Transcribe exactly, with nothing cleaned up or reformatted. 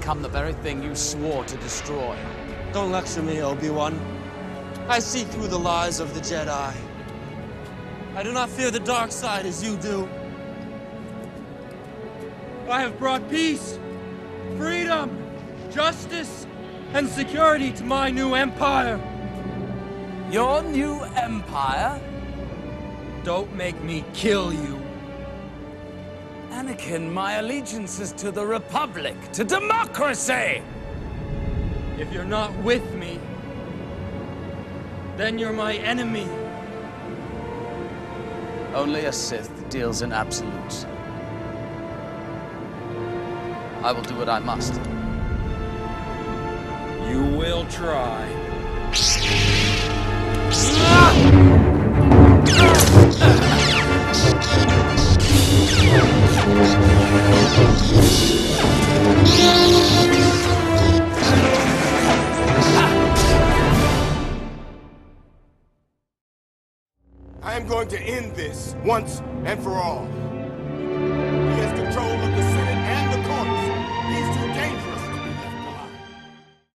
become the very thing you swore to destroy. Don't lecture me, Obi-Wan. I see through the lies of the Jedi. I do not fear the dark side as you do. I have brought peace, freedom, justice, and security to my new empire. Your new empire? Don't make me kill you. Anakin, my allegiance is to the Republic, to democracy! If you're not with me, then you're my enemy. Only a Sith deals in absolutes. I will do what I must. You will try. I am going to end this once and for all.